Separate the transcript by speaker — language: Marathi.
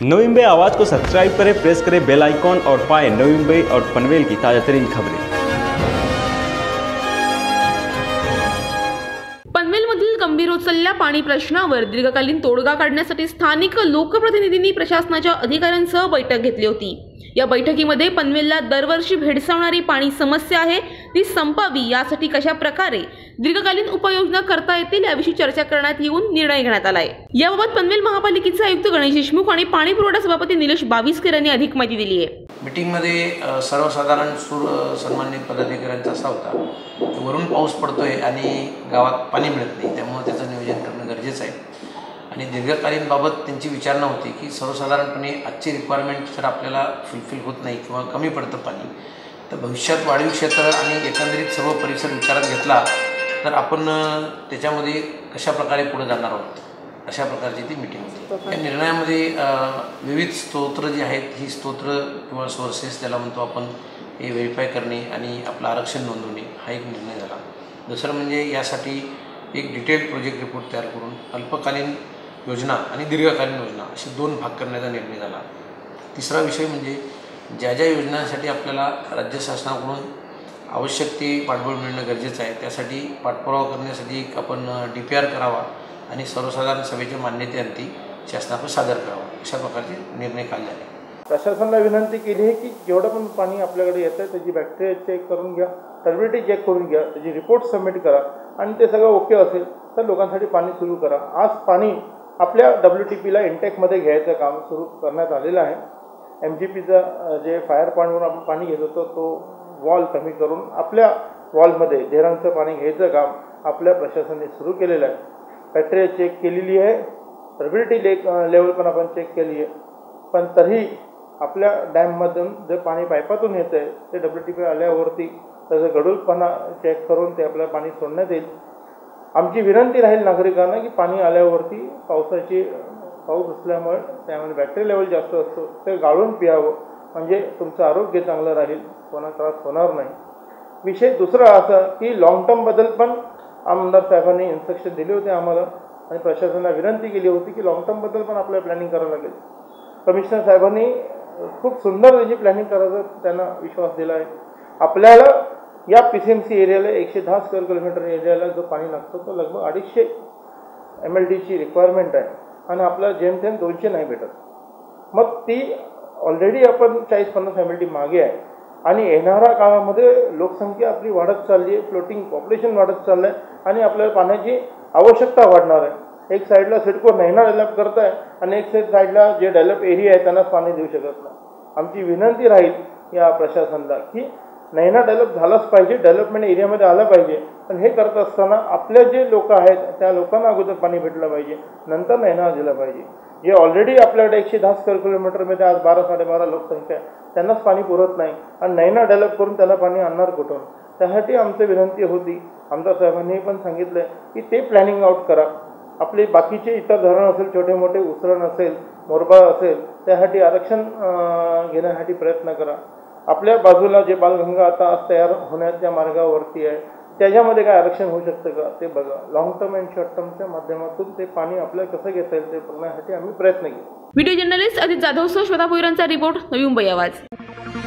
Speaker 1: नवी मुंबई आवाज़ को सब्सक्राइब करें, प्रेस करें बेल आइकॉन और पाएं नवी मुंबई और पनवेल की ताज़ा तरीन खबरें।
Speaker 2: पनवेलमधील गंभीर होत चाललेल्या पाणी प्रश्नावर दीर्घकालीन तोडगा काढण्यासाठी स्थानिक लोकप्रतिनिधींनी प्रशासनाच्या अधिकाऱ्यांसह बैठक घेतली होती। या बैठकीमध्ये पनवेलला दरवर्षी भेडसावणारी पाणी समस्या आहे ती संपावी यासाठी कशा प्रकारे दीर्घकालीन उपाययोजना करता येतील याविषयी चर्चा करण्यात येऊन निर्णय घेण्यात आला आहे। याबाबत पनवेल महापालिकेचे आयुक्त गणेश देशमुख आणि पाणी पुरवठा सभापती निलेश बाविस्कर यांनी अधिक माहिती दिली आहे।
Speaker 3: मीटिंगमध्ये सर्वसाधारण सन्मानित पदाधिकाऱ्यांचा असा होता की वरून पाऊस पडतोय आणि गावात पाणी मिळत नाही, त्यामुळे त्याचं नियोजन करणं गरजेचं आहे आणि दीर्घकालीन बाबत त्यांची विचारणा होती की सर्वसाधारणपणे आजची रिक्वायरमेंट जर आपल्याला फुलफिल होत नाही किंवा कमी पडतं पाणी, तर भविष्यात वाढीव क्षेत्र आणि एकंदरीत सर्व परिसर विचारात घेतला तर आपण त्याच्यामध्ये कशा प्रकारे पुढे जाणार आहोत अशा प्रकारची ती मीटिंग होती। या निर्णयामध्ये विविध स्तोत्र जे आहेत ही स्तोत्र किंवा सोर्सेस ज्याला म्हणतो आपण हे व्हेरीफाय करणे आणि आपलं आरक्षण नोंदवणे हा एक निर्णय झाला। दुसरं म्हणजे यासाठी एक डिटेल्ड प्रोजेक्ट रिपोर्ट तयार करून अल्पकालीन योजना आणि दीर्घकालीन योजना असे दोन भाग करण्याचा निर्णय झाला। तिसरा विषय म्हणजे ज्या ज्या योजनांसाठी आपल्याला राज्य शासनाकडून आवश्यक ते पाठबळ मिळणं गरजेचं आहे त्यासाठी पाठपुरावा करण्यासाठी आपण DPR करावा आणि सर्वसाधारण सभेच्या मान्यतेअंती शासनाकडे सादर करावा अशा प्रकारचे निर्णय काढले आहेत।
Speaker 4: प्रशासनाला विनंती केली आहे की जेवढं पण पाणी आपल्याकडे येतं आहे त्याची बॅक्टेरिया चेक करून घ्या, टर्बिडिटी चेक करून घ्या, त्याची रिपोर्ट सबमिट करा आणि ते सगळं ओके असेल तर लोकांसाठी पाणी सुरू करा। आज पाणी आपल्या WTPला इंटेकमध्ये घ्यायचं काम सुरू करण्यात आलेलं आहे। MGPचं जे फायर पॉईंटवरून आपण पाणी घेत होतो तो वॉल कमी करून आपल्या वॉलमध्ये धेरांचं पाणी घ्यायचं काम आपल्या प्रशासनाने सुरू केलेलं आहे। बॅक्टेरिया चेक केलेली आहे, टर्बिडिटी लेवल पण आपण चेक केली आहे, पण तरीही आपल्या डॅममधून जे पाणी पाईपातून येतं आहे ते WTP आल्यावरती त्याचं गढूळपणा चेक करून ते आपल्याला पाणी सोडण्यात येईल। आमची विनंती राहील नागरिकांना की पाणी आल्यावरती पाऊस असल्यामुळे त्यामध्ये बॅक्टेरिया लेवल जास्त असतो ते गाळून पियावं म्हणजे तुमचं आरोग्य चांगलं राहील, कोणाला त्रास होणार नाही। विषय दुसरा असा की लॉंग टर्मबद्दल पण आमदार साहेबांनी इन्स्ट्रक्शन दिले होते आम्हाला आणि प्रशासनाला विनंती केली होती की लॉंग टर्मबद्दल पण आपल्याला प्लॅनिंग करावं लागेल। कमिशनर साहेबांनी खूप सुंदर त्याची प्लॅनिंग करायचा त्यांना विश्वास दिला आहे। आपल्याला या PCMC एरियाला 110 स्क्वेअर किलोमीटर एरियाला जो पाणी लागतो तो लगभग 250 MLDची रिक्वायरमेंट आहे आणि आपल्याला जेमतेम 200 नाही भेटत, मग ती ऑलरेडी आपण 40-50 MLD मागे आहे आणि येणाऱ्या काळामध्ये लोकसंख्या आपली वाढत चालली आहे, फ्लोटिंग पॉप्युलेशन वाढत चाललं आहे आणि आपल्याला पाण्याची आवश्यकता वाढणार आहे। एक साईडला सिडको नैना डेव्हलप करत आहे आणि एक साईडला जे डेव्हलप एरिया आहे त्यांनाच पाणी देऊ शकत नाही। आमची विनंती राहील या प्रशासनाला की नैना डेव्हलप झालाच पाहिजे, डेव्हलपमेंट एरियामध्ये आलं पाहिजे, पण हे करत असताना आपले जे लोक आहेत त्या लोकांना अगोदर पाणी भेटलं पाहिजे, नंतर नैना दिलं पाहिजे। जे ऑलरेडी आपल्याकडे 110 स्क्वेअर किलोमीटरमध्ये आज 12-12.5 लोकसंख्या आहे त्यांनाच पाणी पुरत नाही आणि नैना डेव्हलप करून त्याला पाणी आणणार कुठून? त्यासाठी आमची विनंती होती, आमदार साहेबांनी पण सांगितलं की ते प्लॅनिंग आउट करा। आपले बाकीचे इतर धरण असेल, छोटे मोठे उसरण असेल, मोरबा असेल, त्यासाठी आरक्षण घेण्यासाठी प्रयत्न करा। आपल्या बाजूला जे बालगंगा आता आज तयार होण्याच्या मार्गावरती आहे त्याच्यामध्ये काय आरक्षण होऊ शकतं का ते बघा। लॉंग टर्म अँड शॉर्ट टर्मच्या माध्यमातून ते पाणी आपल्याला कसं घेता येईल ते बघण्यासाठी आम्ही प्रयत्न केले।
Speaker 2: व्हिडिओ जर्नलिस्ट अजित जाधवसह श्वेता भोईरांचा रिपोर्ट, नवी मुंबई आवाज।